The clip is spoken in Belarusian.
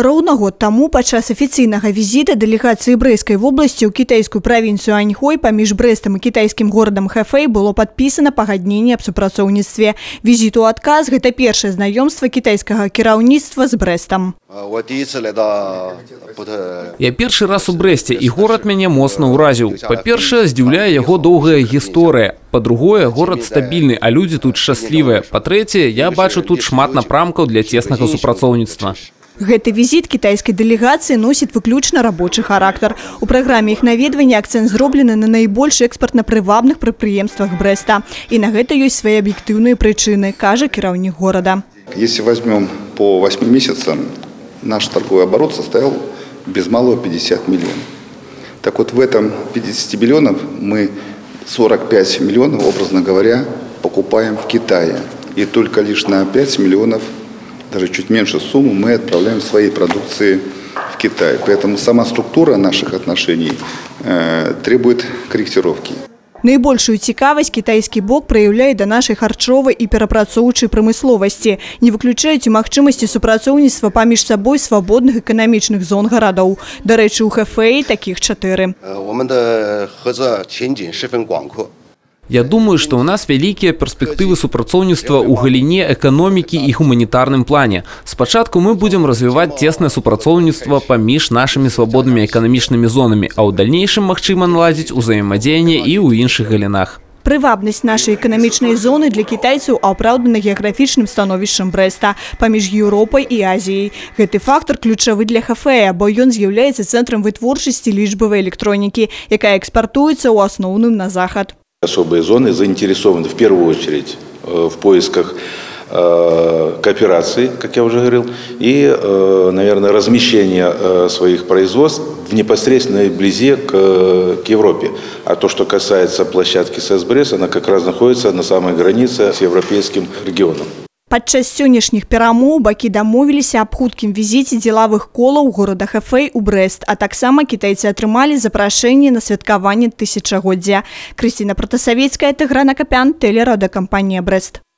Роўна год таму падчас афіцыйнага візіта дэлегацыі Брэсцкай вобласці ў кітайскую правінцыю Аньхой паміж Брэстам і кітайскім горадам Хэфэй было падпісана пагадненне аб супрацоўніцтве. Візіт у адказ – гэта першае знаёмства кітайскага кіраўніцтва з Брэстам. Я першы раз у Брэсце, і горад мяне моцна ўразіў. Па-першае, здзіўляе яго доўгая гісторыя. Па-другое, горад стабільны, а людзі тут шчаслівыя. Па-трэцяе, я бачу тут шмат напрамкаў для цеснага супрацоўніцтва. Гэты візіт кітайскай дэлегацыі носіць выключна рабочы характар. У праграме іх наведвання акцэнт зроблены на найбольш экспартна-прывабных прадпрыемствах Брэста. І на гэта ёсць свае аб'ектыўныя прычыны, кажа кіраўнік горада. Если возьмем по 8 месяцам, наш торговый оборот составил без малого 50 миллионов. Так вот, в этом 50 миллионов мы 45 миллионов, образно говоря, покупаем в Китае. И только лишь на 5 миллионов, даже чуть меньше сумму, мы отправляем своей продукции в Китай. Поэтому сама структура наших отношений требует корректировки. Найбольшую цікавасць кітайскі бок праяўляе да нашай харчовай і перапрацоўчай прамысловасці. Не выключаюць і магчымасці супрацоўніцтва паміж сабой свабодных эканамічных зон гарадоў. Дарэчы, у Хэфэі такіх 4. Я думаю, што ў нас вялікія перспектывы супрацоўніцтва ў галіне эканомікі і гуманітарным плане. Спачатку мы будзем развіваць цеснае супрацоўніцтва паміж нашымі свабоднымі эканамічнымі зонамі, а ў дальнейшым магчыма наладзіць узаемадзеянне і ў іншых галінах. Прывабнасць нашай эканамічнай зоны для кітайцаў апраўдана геаграфічным становішчам Брэста паміж Еўропай і Азіяй. Гэты фактор ключавы для Хэфэя, бо ён з'яўляецца цэнтрам вытворчасці лічбавай электронікі, якая экспартуецца ў асноўным на захад. Особые зоны заинтересованы в первую очередь в поисках кооперации, как я уже говорил, и, наверное, размещения своих производств в непосредственной близи к Европе. А то, что касается площадки СЭС Брест, она как раз находится на самой границе с европейским регионом. Падчас сённяшніх перамоў бакі дамовіліся аб хуткім візіце дзелавых колаў горада Хэфэй у Брэст, а таксама кітайцы атрымалі запрашэнне на святкаванне тысячагоддзя. Крысціна Протасавецкая, Тыгран Акапян, тэлерадыёкампанія Брэст.